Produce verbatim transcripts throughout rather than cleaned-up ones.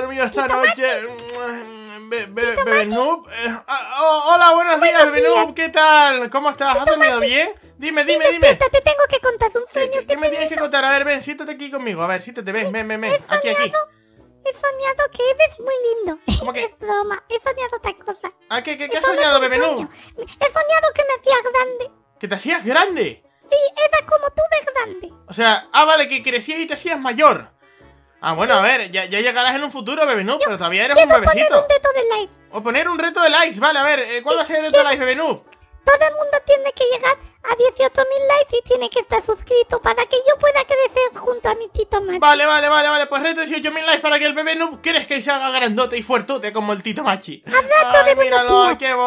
dormido esta noche. Be be Bebé Noob. Eh, oh, hola, buenos días, Bebé Noob. ¿Qué tal? ¿Cómo estás? ¿Has dormido bien? Dime, dime, sí, dime. Despierta, te tengo que contar un sueño. ¿Qué, qué me tienes que contar? A ver, ven, siéntate aquí conmigo. A ver, siéntate, ven, ven, ven, ven. He Aquí, aquí. soñado, he soñado que eres muy lindo. ¿Cómo que? Es broma, he soñado otra cosa. ¿Ah, qué, qué, qué has Eso no soñado, es un Bebé Noob? sueño. He soñado que me hacías grande. ¿Que te hacías grande? Sí, era como tú de grande. O sea, ah, vale, que crecías y te hacías mayor. Ah, bueno, a ver, ya, ya llegarás en un futuro, Bebé Noob, pero todavía eres un Quiero poner bebecito. un reto de likes. O poner un reto de likes, vale, a ver, eh, ¿cuál va a ser el reto de likes, Bebé Noob? Todo el mundo tiene que llegar a dieciocho mil likes y tiene que estar suscrito para que yo pueda crecer junto a mi Tito Machi. Vale, vale, vale, vale, pues reto dieciocho mil likes para que el Bebé Noob crezca y se haga grandote y fuertote como el Tito Machi. Abrazo de buenos míralo, días. qué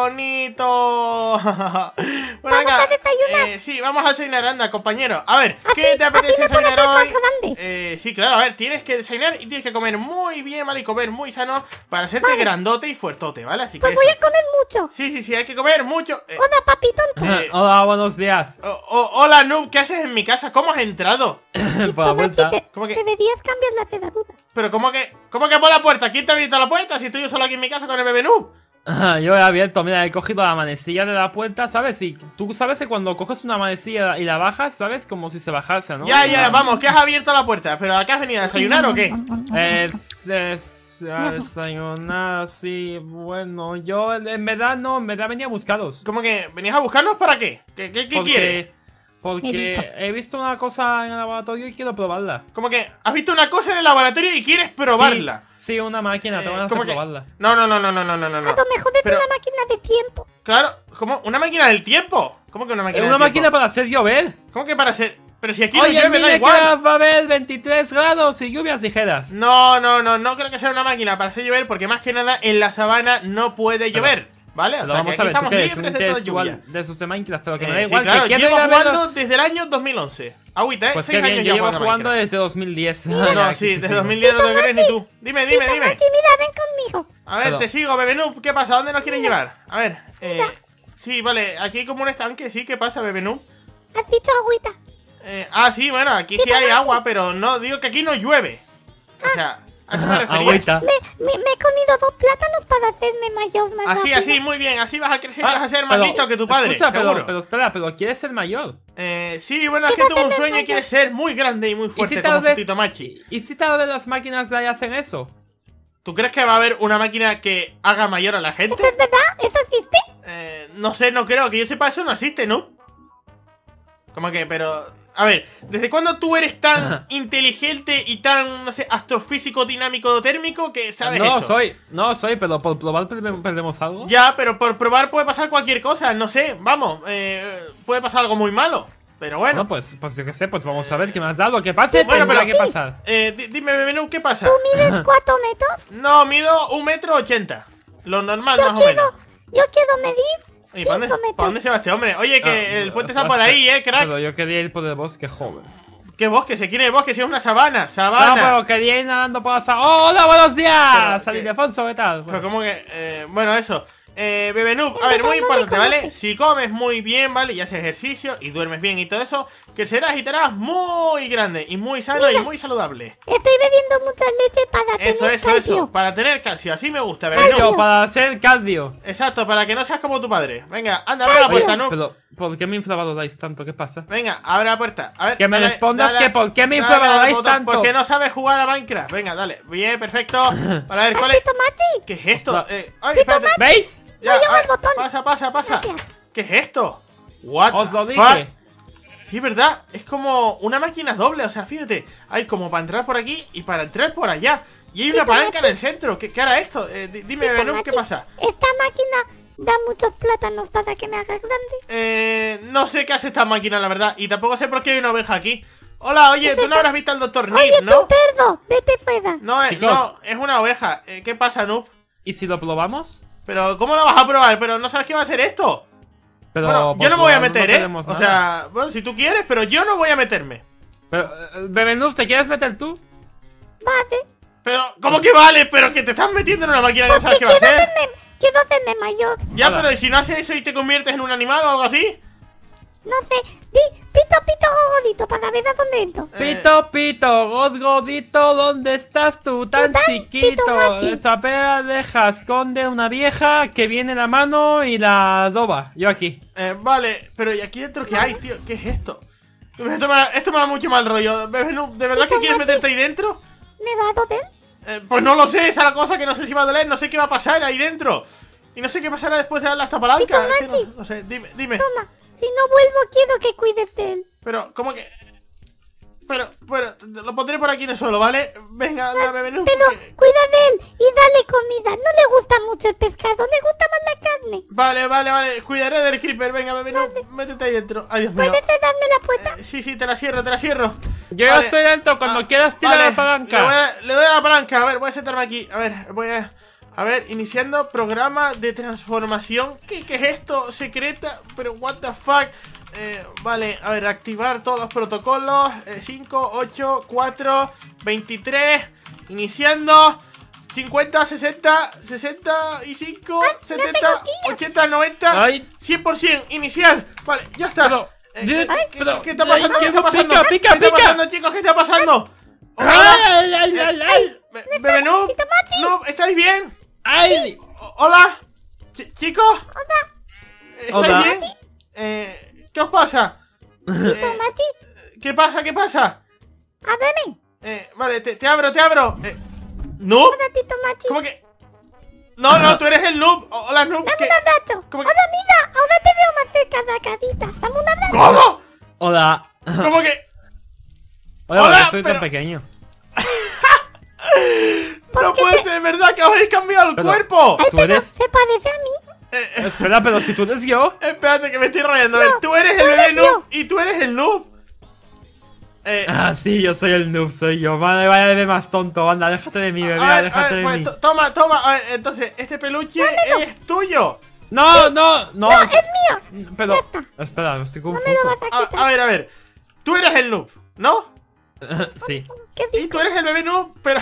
bonito. Bueno, ¿Vamos venga, a desayunar? eh, sí, vamos a desayunar, anda, compañero. A ver, Así- ¿qué te apetece así me puedo desayunar hacer hoy? más grande. Eh, sí, claro, a ver, tienes que desayunar y tienes que comer muy bien, ¿vale? Y comer muy sano para hacerte Vale. grandote y fuertote, ¿vale? Así que Pues voy eso. a comer mucho. Sí, sí, sí, hay que comer mucho. Eh, Hola, papito. eh, Hola, buenos días. oh, oh, hola, Noob, ¿qué haces en mi casa? ¿Cómo has entrado? Por la vuelta. Te, ¿Cómo que? Deberías cambiar la cerradura. Pero ¿cómo que? ¿Cómo que por la puerta? ¿Quién te ha abierto la puerta? Si estoy yo solo aquí en mi casa con el Bebé Noob. Yo he abierto, mira, he cogido la manecilla de la puerta, ¿sabes? Y tú sabes que cuando coges una manecilla y la bajas, ¿sabes? Como si se bajase, ¿no? Ya, ya, vamos, que has abierto la puerta. ¿Pero acá has venido a desayunar o qué? Es... es... a desayunar, sí, bueno, yo en verdad no, en verdad venía a buscaros. ¿Cómo que venías a buscarnos para qué? ¿Qué, qué, qué quieres? Porque he visto una cosa en el laboratorio y quiero probarla. ¿Cómo que has visto una cosa en el laboratorio y quieres probarla? Sí, sí, una máquina, tengo Eh, ganas ¿cómo de que? probarla. No, no, no, no, no, no, no, no. A lo mejor es Pero- una máquina de tiempo. Claro, ¿cómo? ¿Una máquina del tiempo? ¿Cómo que una máquina Es del una tiempo? máquina para hacer llover. ¿Cómo que para hacer? Pero si aquí no Oye, llueve, da mira igual. que va a haber veintitrés grados y lluvias ligeras. No, no, no, no creo que sea una máquina para hacer llover porque más que nada en la sabana no puede Pero- llover, ¿vale? O Pero sea, vamos que a aquí ver, ¿tú estamos qué eres? Un libres de toda intelectual lluvia. de esos de Minecraft, pero que me Eh, da sí, igual. claro, que quiero llevo ir a ver jugando los- desde el año dos mil once. Agüita, ¿eh? Pues Seis que bien, años yo ya llevo jugando a jugando Minecraft. desde dos mil diez. No, sí, desde dos mil diez no te crees ni tú. Dime, dime, Tito dime. Machi, mira, ven conmigo. A ver, Pero- te sigo, Bebé Noob. ¿Qué pasa? ¿Dónde nos quieres llevar? A ver, eh... sí, vale, aquí hay como un estanque, sí. ¿Qué pasa, Bebé Noob? Has dicho agüita. Eh, ah, sí, bueno, aquí sí hay agua, pero no, digo que aquí no llueve. O sea, ¿a qué me refería? Agüita. Me, me, me he comido dos plátanos para hacerme mayor más Así, rápido. así, muy bien. Así vas a crecer y Ah, vas a ser más pero- listo que tu padre, Escucha, pero, seguro. pero espera, pero ¿quieres ser mayor? Eh, sí, bueno, es que tuvo un sueño y quiere ser muy grande y muy fuerte si como tal su vez- Tito Machi. ¿Y si tal vez las máquinas de ahí hacen eso? ¿Tú crees que va a haber una máquina que haga mayor a la ¿Eso gente? es verdad? ¿Eso existe? Eh, no sé, no creo. Que yo sepa, eso no existe, ¿no? ¿Cómo que? Pero... A ver, ¿desde cuándo tú eres tan inteligente y tan, no sé, astrofísico, dinámico, térmico que sabes no eso? soy, no soy, pero por probar perde- perdemos algo. Ya, pero por probar puede pasar cualquier cosa, no sé, vamos, eh, puede pasar algo muy malo. Pero bueno, Bueno, pues, pues yo qué sé, pues vamos a ver qué me has dado. ¿Qué pase? Bueno, Tendrá pero- que pasar. eh, di- dime, Bebé, ¿qué pasa? ¿Tú mides cuatro metros? No, mido un metro ochenta. Lo normal, Yo más o menos. quiero, yo quiero medir Oye, ¿para dónde, cinco metros. ¿para dónde se va este hombre? Oye, que Ah, el puente o sea, está por ahí, eh, crack. Pero yo quería ir por el bosque, joven. ¿Qué bosque? ¿Se quiere el bosque? Si es una sabana, No, sabana. pero quería ir nadando por la sa- ¡Oh, hola, buenos días! Pero, San ¿qué? Ildefonso, ¿qué tal? Pero como que, eh, bueno, eso. Eh, Bebé Noob, a ver, Empezando muy importante, de ¿vale? conocer. Si comes muy bien, ¿vale? Y haces ejercicio y duermes bien y todo eso, crecerás y te harás muy grande y muy sano y muy saludable. Estoy bebiendo mucha leche para Eso, tener eso, calcio. eso. Para tener calcio, así me gusta, Bebé Calcio, Noob. para hacer cardio. Exacto, para que no seas como tu padre. Venga, anda, abre la Oye, puerta, Noob. Pero, ¿por qué me infravaloráis tanto? ¿Qué pasa? Venga, abre la puerta. A ver, Que me dale- respondas dale- que por qué me dale al infravaloráis botón, tanto. Porque no sabes jugar a Minecraft. Venga, dale. Bien, perfecto. Para ver, ¿cuál es? Tito Machi, ¿Qué es esto? Ostras. Eh, ay, espérate. ¿Veis? Ya, lleva a el ver, botón. pasa, pasa, pasa. Gracias. ¿Qué es esto? What Os lo the dije. fuck? Sí, ¿verdad? Es como una máquina doble, o sea, fíjate. Hay como para entrar por aquí y para entrar por allá. Y hay una Tito palanca en Machi. el centro. ¿Qué, qué hará esto? Eh, di- dime, Tito Venom, Machi, ¿qué pasa? Esta máquina da muchos plátanos para que me haga grande. Eh, no sé qué hace esta máquina, la verdad. Y tampoco sé por qué hay una oveja aquí. Hola, oye, tú no habrás visto al doctor Oye, Nip, tú, ¿no? perro, vete fuera. No, es, Chicos. no, es una oveja. Eh, ¿Qué pasa, Noob? ¿Y si lo probamos? Pero, ¿cómo lo vas a probar? Pero no sabes qué va a ser esto. Pero Bueno, por yo no me voy a probar meter, no ¿eh? perdemos O nada. sea, bueno, si tú quieres, pero yo no voy a meterme. Pero, eh, Bebenuz, ¿te quieres meter tú? Vale. Pero, ¿cómo que vale? Pero que te estás metiendo en una máquina que no sabes qué va a quiero hacer. hacerme, quiero hacerme mayor. Ya, Hola. pero ¿y si no haces eso y te conviertes en un animal o algo así? No sé. Di, pito, pito, gogodito, para ver a dónde entro. Pito, pito, godgodito, ¿dónde estás tú tan tan chiquito? pito, machi. Esa pera deja, esconde una vieja que viene la mano y la doba. Yo aquí. Eh, vale, pero ¿y aquí dentro qué hay, tío? ¿Qué es esto? Esto me, da, esto me da mucho mal rollo. Bebé Noob, ¿de verdad que quieres meterte ahí dentro? ¿Me va a doler? Eh, pues no lo sé, esa es la cosa que no sé si va a doler, no sé qué va a pasar ahí dentro. Y no sé qué pasará después de darle a esta palanca. Tito Es que Machi. no, no sé, dime, dime. Toma. Si no vuelvo, quiero que cuides de él. Pero, ¿cómo que...? Pero, bueno, lo pondré por aquí en el suelo, ¿vale? Venga, anda, Bebé Noob. Pero que- cuida de él y dale comida. No le gusta mucho el pescado, le gusta más la carne. Vale, vale, vale, cuidaré del creeper. Venga, Bebé Noob, métete ahí dentro. Ay, Dios mío. ¿Puedes cerrarme la puerta? Eh, sí, sí, te la cierro, te la cierro. Yo ya Vale. estoy dentro, cuando Ah, quieras tirar vale, la palanca. Le, voy a- le doy a la palanca, a ver, voy a sentarme aquí. A ver, voy a... A ver, iniciando programa de transformación. ¿Qué, qué es esto? Secreta, pero what the fuck. Eh, vale, a ver, activar todos los protocolos. cinco, ocho, cuatro, veintitrés. Iniciando. cincuenta, sesenta, sesenta y cinco, setenta, ochenta, noventa, Ay. cien por ciento. Iniciar. Vale, ya está. Pero, Eh, yo- ¿qué, qué- pero- qué está pasando? ay, ¿Qué que está pasando? pica, pica, ¿Qué está pica. pasando, chicos? ¿Qué está pasando? ¡Ay, Hola. ay, ay, ay, ay! Be- Bebé Noob, Noob, ¿estáis bien? ¡Ay! O- Hola, Ch- chicos. Hola. ¿Estáis Hola. bien? Eh, ¿Qué os pasa? Tito Eh, Machi, ¿Qué pasa? ¿Qué pasa? ábreme. Eh, vale, te, te abro, te abro. Eh, ¿Noob? Hola, Tito Machi. ¿Cómo que? No, no, tú eres el Noob. O- Hola, Noob. Dame ¿qué? un abrazo. ¿Cómo que- Ahora mira, ahora te veo más cerca de la carita. Dame un abrazo. ¿Cómo? Hola. ¿Cómo que? Hola, Hola, ¿por qué soy pero- tan pequeño? No qué puede te- ser verdad que os habéis cambiado el Pero- cuerpo. Ay, ¿Tú pero eres? se parece a mí. Eh, eh, Espera, pero si tú eres yo. espérate que me estoy rayando. A ver, No, tú eres tú el bebé eres Noob yo. y tú eres el Noob. Eh, Ah, sí, yo soy el noob, soy yo. Vale, vaya bebé más tonto. Anda, déjate de mí, bebé, a ver, a déjate ver, de pues, mí. to- toma, toma. A ver, entonces, este peluche es tuyo. No, no, no. No, es mío. Pero, Ya está. espera, estoy No me lo confuso. vas a A, quitar. a ver, a ver. Tú eres el Noob, ¿no? Sí. ¿Qué Y dices? tú eres el bebé Noob, pero...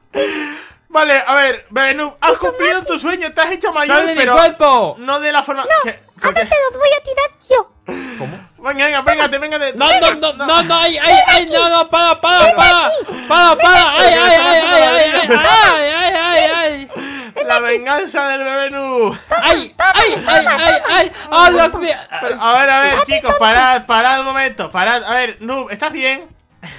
Vale, a ver, bebé Noob, has cumplido tu sueño, te has hecho mayor, ¡Sal de mi pero... cuerpo! No de la forma... que- Ahora porque- te los voy a tirar yo. ¿Cómo? Venga, venga, véngate, véngate. No, no, no, no, no, ay, ay, ay, no, no, para, para, para, para, para, ay, ay, ay, ay, ay, ay, ay, ay, ay, ay, La venganza del bebé Noob. ay, ay, ay, ay, ay, oh, Dios mío. Pero, a ver, a ver, chicos, parad, parad un momento, parad. A ver, Noob, ¿estás bien?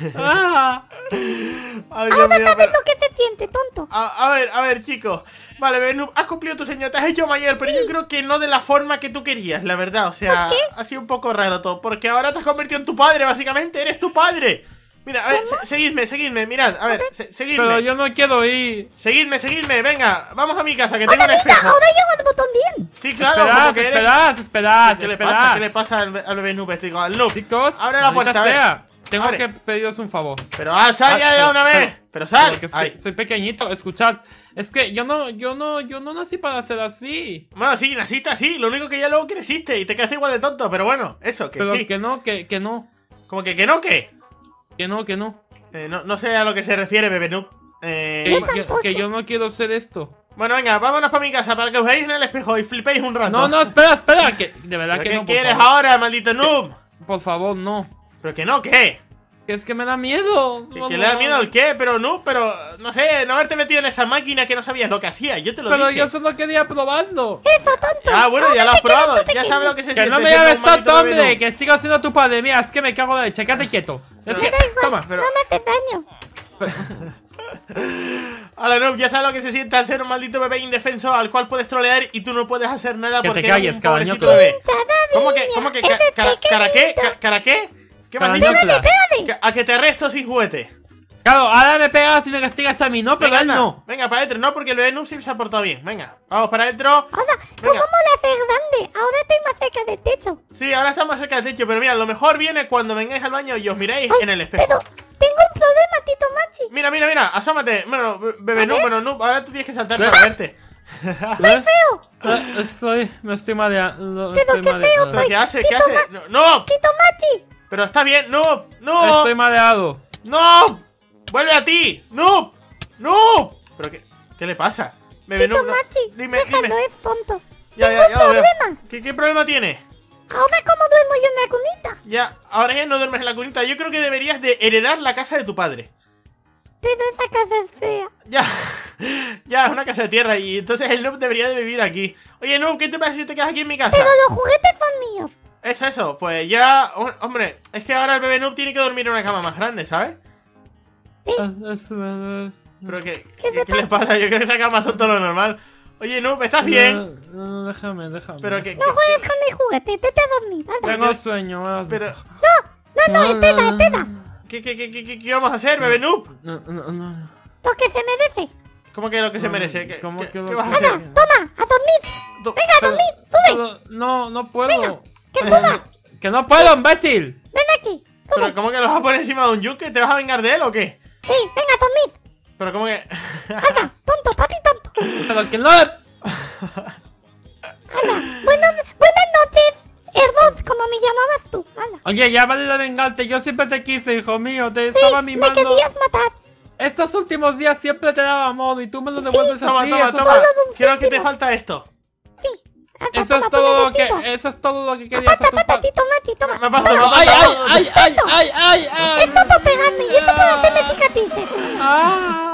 Ah, Ay, Dios Ahora mío, sabes pero- lo que se siente, tonto. A, a ver, a ver, chicos. Vale, bebé Noob, has cumplido tu sueño, te has hecho mayor, pero yo creo que no de la forma que tú querías, la verdad. O sea, ¿Por qué? ha sido un poco raro todo. Porque ahora te has convertido en tu padre, básicamente, eres tu padre. Mira, a ver, se- seguidme, seguidme, mirad, a ver, se- seguidme. pero yo no quiero ir. Seguidme, seguidme, venga, vamos a mi casa, que tengo un Ahora mira, espejo. ahora llego al botón bien. Sí, claro, Esperad, como que eres... esperad, esperad, ¿Qué le esperad. pasa? ¿Qué le pasa al, be- al bebé Noob? Digo, al Noob. Chicos, Abre la puerta, maldita a ver. sea, tengo Abre. que pediros un favor. Pero ah, sal Ah, ya de pero- una vez. pero- Pero sal. Porque es que Ay. soy pequeñito, escuchad. Es que yo no, yo no, yo no nací para ser así. Bueno, sí, naciste así. Lo único que ya luego creciste y te quedaste igual de tonto. Pero bueno, eso, que Pero sí. que no, que, que no, Como que que no, que. que no, que no. Eh, no, no sé a lo que se refiere, bebé Noob. Eh, Que, Yo que- tampoco. que yo no quiero ser esto. Bueno, venga, vámonos para mi casa para que os veáis en el espejo y flipéis un rato. No, no, espera, espera, que de verdad ¿Pero que qué no, por quieres favor. ahora, maldito Noob? Por favor, no. ¿Pero que no, qué? Que es que me da miedo. ¿Que, No, que no, le da no. miedo al qué? Pero Noob, pero no sé, no haberte metido en esa máquina que no sabías lo que hacía. Yo te lo Pero dije. yo solo quería probarlo. Eso, tonto. Ah, bueno, ya lo has Ahora te quedas probado. tú Ya pequeño. sabes lo que se Que siente. no me siendo llames un maldito tanto, bebé hombre, Noob. que sigo siendo tu padre. Mira, es que me cago de leche, quédate quieto. Es Pero- que, Da igual, toma. Pero- No me haces daño. Hola Noob, ya sabes lo que se siente al ser un maldito bebé indefenso al cual puedes trolear y tú no puedes hacer nada Que te porque eres calles, un pobrecito carañocla. bebé. Cada ¿Cómo que, niña cómo que, es ca- cara, cara qué? pequeñito. Ca- ¿Cara qué? ¿Qué me has dicho? Carañocla. Pégale. Que- A que te arresto sin juguete. Claro, ahora me pegas y me castigas a mí, no, pero Venga, él anda. no. Venga, para adentro, no, porque el bebé Noob siempre se ha portado bien. Venga, vamos para adentro. Ahora, ¿cómo Venga. me la haces grande? Ahora estoy más cerca del techo. Sí, ahora está más cerca del techo, pero mira, lo mejor viene cuando vengáis al baño y os miráis Ay, en el espejo. Pero tengo un problema, Tito Machi. Mira, mira, mira, asómate. Bueno, be- bebé Noob, bueno, Noob, ahora tú tienes que saltar ¿Eh? para verte. ¿Eh? Feo. Eh, Estoy, me estoy mareando. Pero Estoy qué mareado. feo ¿Pero soy. qué hace? ¿Qué Tito hace? Ma- No, no, Tito Machi. pero está bien, Noob, no. Estoy mareado. ¡No! ¡Vuelve a ti! ¡No! ¡No! ¿Pero qué, qué le pasa? Bebé Tito Noob, no- Machi. Dime, Déjalo, dime. es tonto. Ya, Tengo ya, un ya lo veo. problema. ¿Qué, ¿Qué problema tiene? Ahora cómo duermo yo en la cunita. Ya, ahora ya no duermes en la cunita. Yo creo que deberías de heredar la casa de tu padre. Pero esa casa es fea. Ya, ya, es una casa de tierra y entonces el noob debería de vivir aquí. Oye, noob, ¿qué te pasa si te quedas aquí en mi casa? Pero los juguetes son míos. Es eso, pues ya... Hombre, es que ahora el bebé noob tiene que dormir en una cama más grande, ¿sabes? Eso es. Pero que, ¿Qué ¿qué, te ¿qué le pasa? Yo creo que esa cama es todo lo normal. Oye, noob, ¿estás bien? No, no, déjame, déjame. Pero que... No que- juegues con mis juguetes, vete a dormir. Anda. Tengo sueño. vamos. pero... No, no, espera, espera. ¿Qué, qué, qué, qué, qué vamos a hacer, bebé noob? No, no, no. Lo que se merece. ¿Cómo que lo que se merece? ¿Qué, ¿Cómo qué- que lo qué que- vas a Anda, hacer? Anda, toma, a dormir. Tú- Venga, a Pero- dormir, sube. Pero- No, no puedo. Que subas. Que no puedo, imbécil. Ven aquí. ¿Pero Sube. cómo que lo vas a poner encima de un yunque? ¿Te vas a vengar de él o qué? Sí, venga, a dormir. Pero ¿cómo que...? Anda, tonto, papi tonto. Pero que no. Buenas, buenas noches, Erdos, como me llamabas tú. Anda. Oye, ya vale de vengarte. Yo siempre te quise, hijo mío. Te Sí, estaba me mimando. querías matar. Estos últimos días siempre te daba amor y tú me lo devuelves Toma, así. toma, eso, toma. solo un Creo que te céntimo. falta esto. Sí. Anda, eso es toma, todo lo merecido. que. Eso es todo lo que querías a Pata, tu padre. patatito, mati, toma. Me aparto, me No, aparto. ay, ay, ay, ay, ay, ay, ay. Esto por pegarme y esto por hacerme cicatrices. Ah.